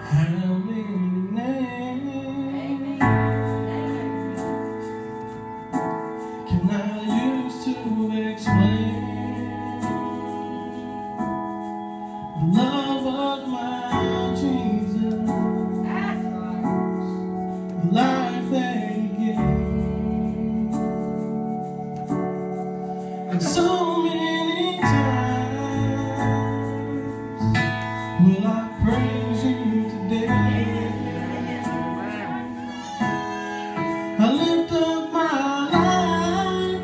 How many names can I use to explain the love of my Jesus, the life that He gave? And so many times will I praise You today. I lift up my life,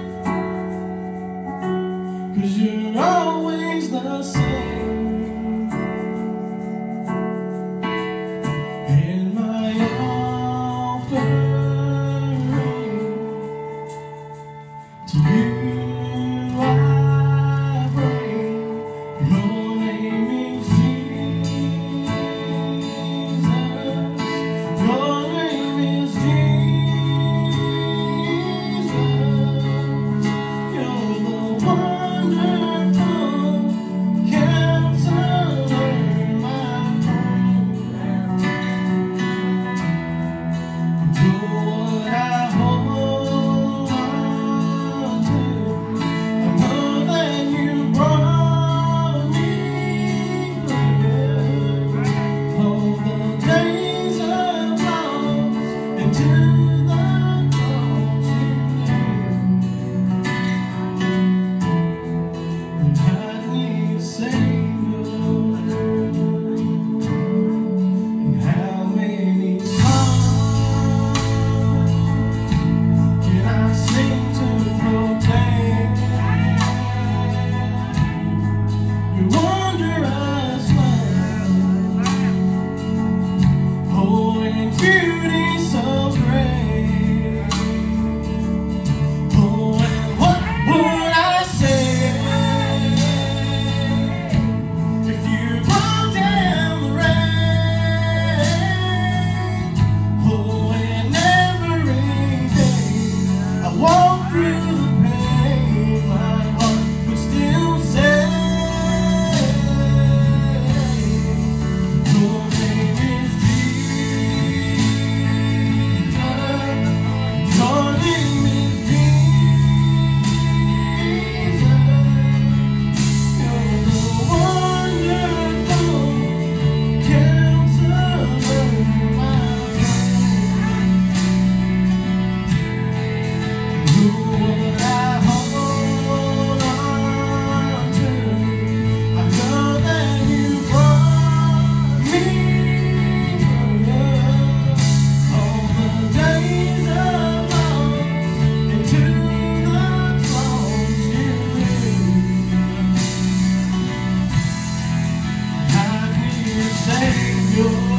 'cause You're always the same. And my offering to You I bring. Your name is Jesus. Your name is Jesus. You're the wonderful Counselor, my friend. You're what I hold on to. I know that You brought me through all the days of loss and to the cross You nailed. When I need a Savior, and how many songs can I sing to proclaim Your wondrous love? Oh, and beauty so great. Oh, and what would I say if You brought down the rain? Oh, and every day I walk through the pain, my heart would still say, Your name is Jesus. Your name is Jesus. You're the wonderful Counselor, my friend. You're what I hold on to. I know that You brought me through all the days of loss and to the cross You nailed. I need a Savior.